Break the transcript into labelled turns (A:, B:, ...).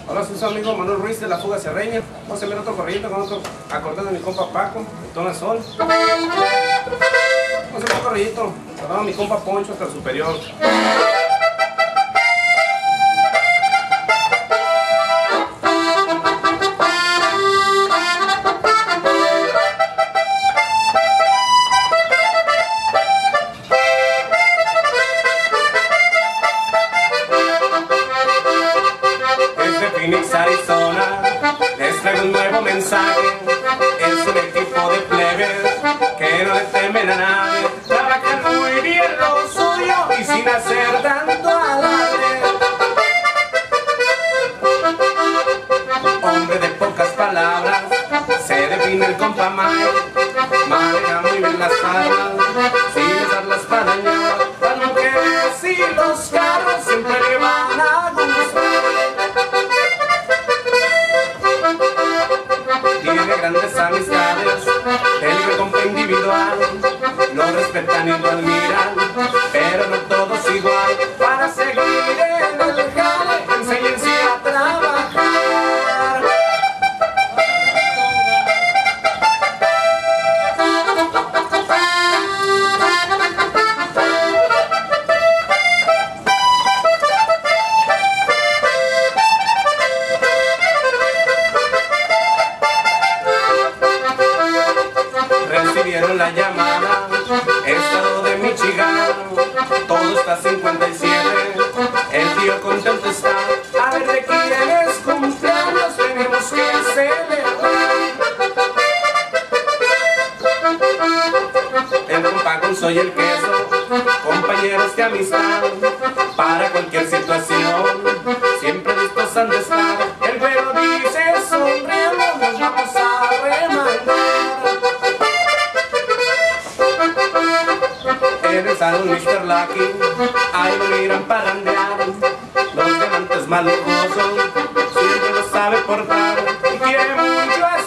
A: Hola, soy su amigo Manuel Ruiz de la Fuga Cerreña. Vamos a hacer otro corridito con otro acordeón de mi compa Paco, de Tona Sol. Vamos a hacer un corridito, a mi compa Poncho hasta el superior. Phoenix, Arizona, les traigo un nuevo mensaje. Es un equipo de plebes que no le temen a nadie. Trabajan muy bien lo suyo y sin hacer tanto alarde. Hombre de pocas palabras, se define el compa Mike. Maneja muy bien las armas, sin usarlas para dañar. Las mujeres y los carros siempre le van a gustar. Tiene grandes amistades, el compa individual, lo respetan y lo admiran, pero no todos igual. Para seguir en el jale, enséñense a trabajar. Recibieron la llamada, estado de Michigan, todo está 57, el tío contento está. A ver de quién es cumpleaños, tenemos que celebrar. El compa con soy el queso, compañeros de amistad, para cualquier situación, siempre listos han de estar. El güero dice sonriendo, nos vamos a remandar. En el salón Mr. Lucky, ahí lo miran parandear. Los diamantes más lujosos, siempre lo sabe portar y quiere mucho a